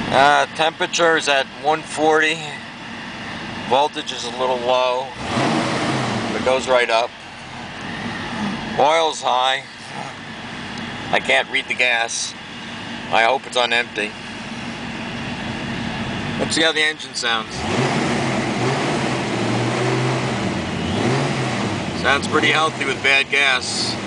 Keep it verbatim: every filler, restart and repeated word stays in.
Uh, temperature is at one forty. Voltage is a little low. It goes right up. Oil's high. I can't read the gas. I hope it's on empty. Let's see how the engine sounds. Sounds pretty healthy with bad gas.